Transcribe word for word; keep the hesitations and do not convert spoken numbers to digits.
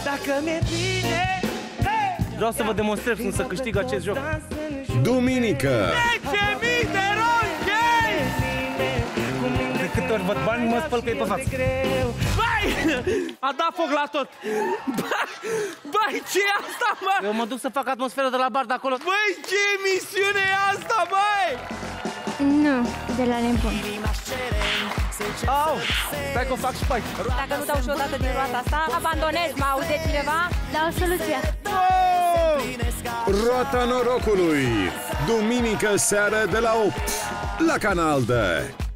Dacă mi-e bine, hey! Vreau să vă demonstrez cum să câștig acest joc. Duminică. zece mii de ronchei! De câte ori văd bani, mă spăl că e pe față. Băi! A dat foc la tot! Băi, ce e asta, mă? Eu mă duc să fac atmosferă de la bar de acolo. Băi, ce emisiune e asta, băi? Nu, de la nebun. Au! Stai că o fac și pe aici. Dacă nu dau și o dată din roata asta, abandonez, mă aude cineva? Dau soluția. Roata norocului. Duminică seară de la opt la Canal D.